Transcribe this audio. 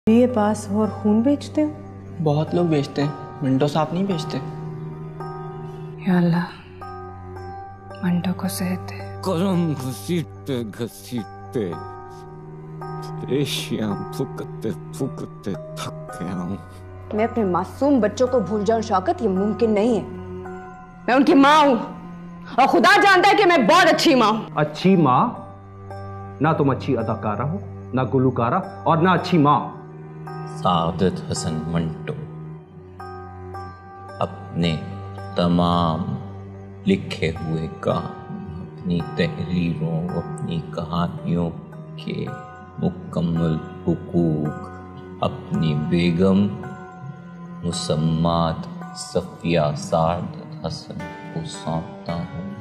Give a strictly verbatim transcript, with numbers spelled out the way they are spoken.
BA पास हो और खून बेचते हो? बहुत लोग बेचते हैं, मिंटो साहब नहीं बेचते। या अल्लाह, मंटो को सेहत दे। कलम घसीटते घसीटते पेशियां फूकते फूकते थक गया हूँ। मैं अपने मासूम बच्चों को भूल जाऊं शौकत, ये मुमकिन नहीं है। मैं उनकी माँ हूं और खुदा जानता है कि मैं बहुत अच्छी माँ हूं। अच्छी माँ? ना तुम अच्छी अदाकारा हो, ना गुलकारा, और ना अच्छी माँ। सादत हसन मंटो अपने तमाम लिखे हुए काम, अपनी तहरीरों, अपनी कहानियों के मुकम्मल हुकूक अपनी बेगम मुसम्मात सफिया सादत हसन को सौंपता हूँ।